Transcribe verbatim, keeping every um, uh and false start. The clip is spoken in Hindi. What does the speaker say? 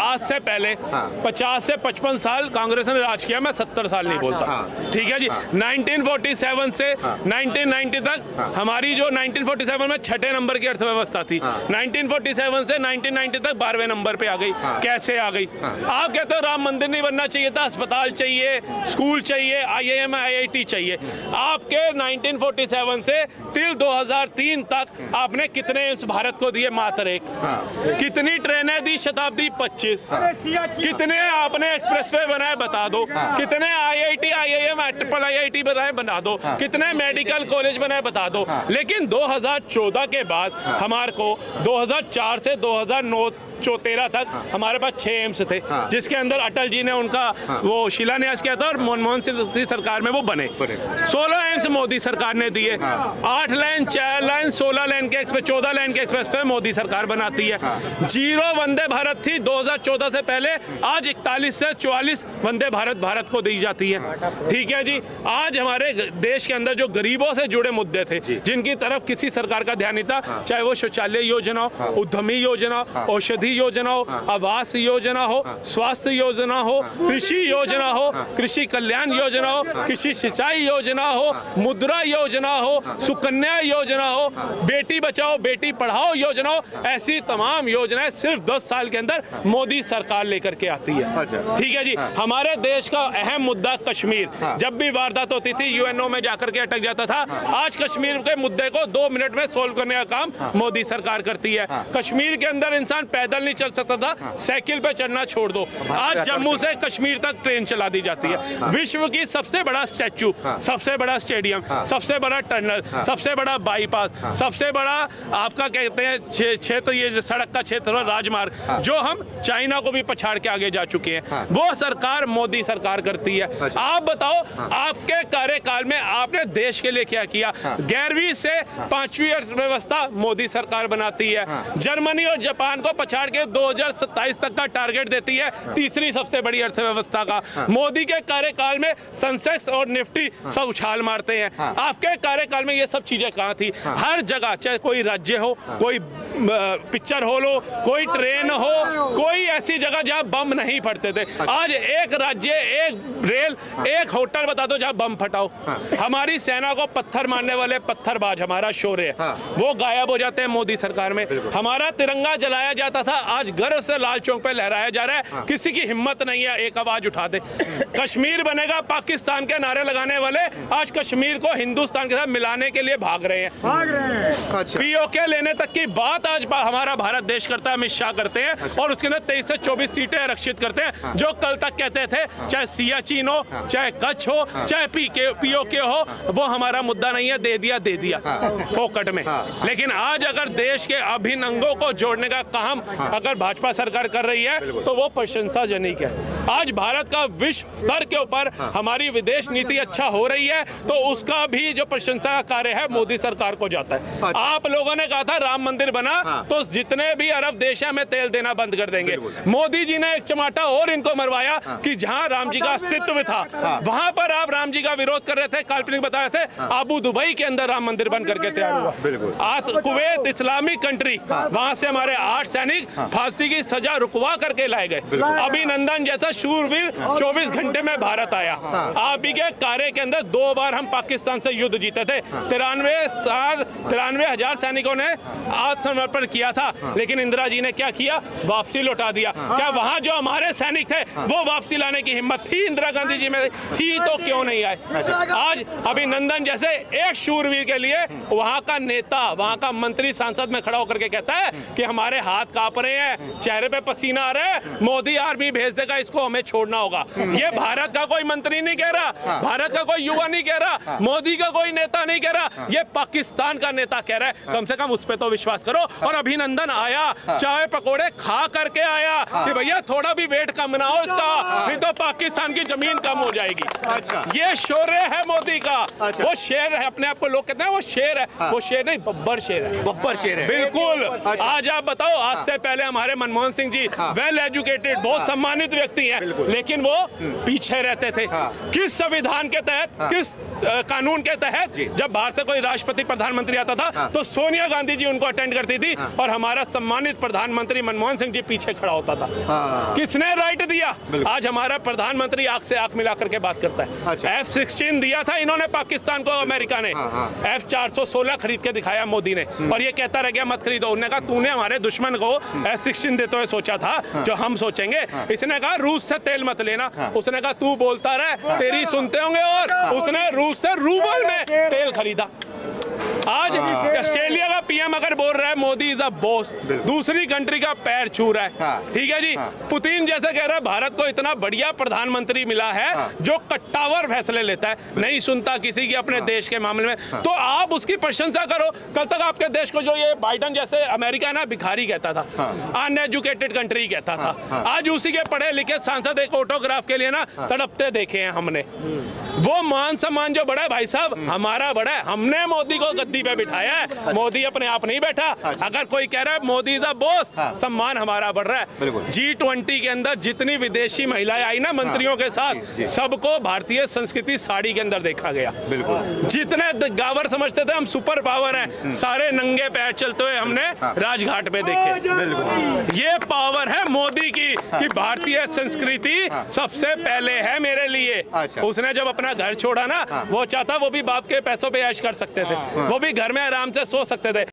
आज से पहले पचास से पचपन साल कांग्रेस ने राज किया, मैं सत्तर साल नहीं बोलता, ठीक है जी। नाइनटीन फोर्टी सेवन से नाइनटीन नाइंटी तक हमारी जो नाइनटीन फोर्टी सेवन में छठे नंबर की अर्थव्यवस्था थी, नाइनटीन फोर्टी सेवन से नाइनटीन नाइंटी तक बारहवें नंबर पे आ गई। कैसे आ गई? आप कहते हो राम मंदिर नहीं बनना चाहिए था, अस्पताल चाहिए, स्कूल चाहिए, आई I M I I T चाहिए। आपके नाइनटीन फोर्टी सेवन से टिल दो हज़ार तीन तक आपने कितने एम्स भारत को दिए? मात्र एक। कितनी ट्रेनें दी? शताब्दी पच्चीस। कितने आपने एक्सप्रेसवे बनाए? बता दो। कितने I I T, I I M, triple I I T बनाए? बता दो। कितने मेडिकल कॉलेज बनाए? बता दो। लेकिन दो हज़ार चौदह के बाद हमारे को दो हज़ार चार से दो हज़ार नौ चौ तेरह तक हमारे पास छह एम्स थे, जिसके अंदर अटल जी ने उनका वो शिलान्यास किया था और मनमोहन सिंह की सरकार में वो बने। सोलह एम्स मोदी सरकार ने दिए। आठ लाइन, चार लाइन, सोलह लाइन के एक्सप्रेस, चौदह लाइन के एक्सप्रेस पे मोदी सरकार बनाती है। जीरो वंदे भारत थी दो हज़ार चौदह से पहले, आज इकतालीस से चौवालीस वंदे भारत भारत को दी जाती है, ठीक है जी। आज हमारे देश के अंदर जो गरीबों से जुड़े मुद्दे थे, जिनकी तरफ किसी सरकार का ध्यान नहीं था, चाहे वो शौचालय योजना हो, उद्यमी योजना, औषधि योजना हो, आवास योजना हो, स्वास्थ्य योजना हो, कृषि योजना हो, कृषि कल्याण योजना हो, कृषि सिंचाई योजना हो, मुद्रा योजना हो, सुकन्या योजना हो, बेटी बचाओ बेटी पढ़ाओ योजना हो, ऐसी तमाम योजनाएं सिर्फ दस साल के अंदर मोदी सरकार लेकर के आती है, ठीक है जी। हमारे देश का अहम मुद्दा कश्मीर, जब भी वारदात होती थी यूएनओ में जाकर के अटक जाता था। आज कश्मीर के मुद्दे को दो मिनट में सोल्व करने का काम मोदी सरकार करती है। कश्मीर के अंदर इंसान पैदल नहीं चल सकता था, साइकिल पे चढ़ना छोड़ दो, आज जम्मू से कश्मीर तक ट्रेन चला दी जाती है। विश्व की सबसे बड़ा स्टैचू, सबसे बड़ा स्टेडियम, सबसे बड़ा टनल, सबसे बड़ा बाईपास, सबसे बड़ा आपका कहते हैं क्षेत्र, ये सड़क का क्षेत्र, राजमार्ग, जो हम चाइना को भी पछाड़ के आगे जा चुके हैं, वो सरकार मोदी सरकार करती है। आप बताओ, आपके कार्यकाल में आपने देश के लिए क्या किया? ग्यारहवीं से पांचवी अर्थव्यवस्था मोदी सरकार बनाती है। जर्मनी और जापान को पछाड़ के दो हज़ार सत्ताईस तक का टारगेट देती है, तीसरी सबसे बड़ी अर्थव्यवस्था का। मोदी के कार्यकाल में सेंसेक्स और निफ्टी सब उछाल मारते हैं। आपके कार्यकाल में ये सब चीजें कहाँ थी? हर जगह, चाहे कोई राज्य हो, कोई पिक्चर हॉल हो, कोई ट्रेन हो, कोई ऐसी जगह जहाँ बम नहीं फटते थे। आज एक राज्य, एक रेल, एक होटल बता दो जहाँ बम फटाओ। हमारी सेना को पत्थर मारने वाले पत्थरबाज, हमारा शौर्य, वो गायब हो जाते हैं मोदी सरकार में। हमारा तिरंगा जलाया जाता था, आज गर्व से लाल चौक पे लहराया जा रहा है। किसी की हिम्मत नहीं है एक आवाज उठा दे। कश्मीर बनेगा पाकिस्तान के नारे लगाने वाले आज कश्मीर को हिंदुस्तान के साथ मिलाने के लिए भाग रहे हैं, भाग रहे हैं। अच्छा। पीओके लेने तक की बात आज हमारा भारत देश करता है, अमित शाह करते हैं। अच्छा। और उसके अंदर तेईस से चौबीस सीटें आरक्षित करते हैं, जो कल तक कहते थे चाहे सियाचिन हो, चाहे कच्छ हो, चाहे पीओके हो, वो हमारा मुद्दा नहीं है, दे दिया दे दिया फोकट में। लेकिन आज अगर देश के अभिन्न अंगों को जोड़ने का काम अगर भाजपा सरकार कर रही है तो वो प्रशंसाजनक है। आज भारत का विश्व स्तर के ऊपर हमारी विदेश नीति अच्छा हो रही है, तो उसका भी जो प्रशंसा का कार्य है मोदी सरकार को जाता है। आप लोगों ने कहा था राम मंदिर बना तो जितने भी अरब देश है, हमें तेल देना बंद कर देंगे। मोदी जी ने एक चमाटा और इनको मरवाया कि जहां राम जी का अस्तित्व था वहां पर आप राम जी का विरोध कर रहे थे, काल्पनिक बता रहे थे। अबू दुबई के अंदर राम मंदिर बन करके तैयार हुआ। आज कुवैत इस्लामिक कंट्री, वहां से हमारे आठ सैनिक फांसी की सजा रुकवा करके लाए गए। अभिनंदन जैसा शूरवीर चौबीस घंटे में भारत आया। आप ही के कार्य के अंदर दो बार हम पाकिस्तान से युद्ध जीते थे। तिरानवे तिरानवे हजार सैनिकों ने आत्मसमर्पण किया था, लेकिन इंदिरा जी ने क्या किया? वापसी लौटा दिया। क्या वहां जो हमारे सैनिक थे वो वापसी लाने की हिम्मत थी इंदिरा गांधी जी में? थी तो क्यों नहीं आए? आज अभिनंदन जैसे एक शूरवीर के लिए वहां का नेता, वहां का मंत्री, सांसद में खड़ा होकर के कहता है कि हमारे हाथ कांप रहे हैं, चेहरे पे पसीना आ रहा है, मोदी आर्मी भेज देगा, इसको हमें छोड़ना होगा। ये भारत का कोई मंत्री नहीं कह रहा, भारत का कोई युवा नहीं कह रहा, मोदी का कोई नेता नहीं कह रहा, ये पाकिस्तान का नेता कह रहा है। कम से कम उस पर तो विश्वास करो। और अभिनंदन आया, चाय पकौड़े खा करके आया कि भैया थोड़ा भी वेट कम ना हो इसका, नहीं तो पाकिस्तान की जमीन कम हो जाएगी। अच्छा। ये शौर्य है मोदी का। अच्छा। वो शेर है, अपने आप को लोग कहते हैं वो शेर है, वो शेर नहीं, बब्बर शेर है, बब्बर शेर है, बिल्कुल। अच्छा। आज आप बताओ, आज से पहले हमारे मनमोहन सिंह जी वेल एजुकेटेड, बहुत सम्मानित व्यक्ति हैं, लेकिन वो पीछे रहते थे। किस संविधान के तहत, किस कानून के तहत? जब बाहर से कोई राष्ट्रपति प्रधानमंत्री आता था तो सोनिया गांधी जी उनको अटेंड करती थी और हमारा सम्मानित प्रधानमंत्री मनमोहन सिंह जी पीछे खड़ा होता होता था। हाँ। किसने राइट दिया? आज हमारा प्रधानमंत्री आंख से आंख मिलाकर के बात करता है। अच्छा। एफ सिक्सटीन दिया था इन्होंने पाकिस्तान को, अमेरिका ने। हाँ, हाँ। एफ चार सौ सोलह खरीद के दिखाया मोदी ने, और ये कहता रह गया मत खरीदो। उन्होंने कहा तूने हमारे दुश्मन को एफ सिक्सटीन देते हुए सोचा था जो हम सोचेंगे। इसने कहा रूस से तेल मत लेना, उसने कहा तू बोलता रहे तेरी सुनते होंगे, और उसने रूस से रूबल में तेल खरीदा। आज ऑस्ट्रेलिया का पीएम अगर बोल रहा है मोदी इज अ बॉस, दूसरी कंट्री का पैर छू रहा है, ठीक है जी। पुतिन जैसे कह रहा है भारत को इतना बढ़िया प्रधानमंत्री मिला है जो कट्टावर फैसले लेता है, नहीं सुनता किसी की अपने देश के मामले में, तो आप उसकी प्रशंसा करो। कल तक आपके देश को जो ये बाइडन जैसे अमेरिका ना भिखारी कहता था, अनएजुकेटेड कंट्री कहता था, आज उसी के पढ़े लिखे सांसद एक ऑटोग्राफ के लिए ना तड़पते देखे हैं हमने। वो मान सम्मान जो बड़ा है भाई साहब हमारा बड़ा है, हमने मोदी को गद्दी पे बिठाया है, मोदी अपने आप नहीं बैठा। अगर कोई कह रहा है मोदी इज अ बॉस, सम्मान हमारा बढ़ रहा है। जी ट्वेंटी के अंदर जितनी विदेशी महिलाएं आई ना मंत्रियों के साथ, सबको भारतीय संस्कृति साड़ी के अंदर देखा गया। जितने गावर समझते थे हम सुपर पावर हैं, सारे नंगे पैर चलते हुए हमने राजघाट पे देखे। ये पावर है मोदी की कि भारतीय संस्कृति सबसे पहले है मेरे लिए। उसने जब अपना घर छोड़ा ना, वो चाहता वो भी बाप के पैसों पे ऐश कर सकते थे, वो भी घर में आराम से सो सकते थे।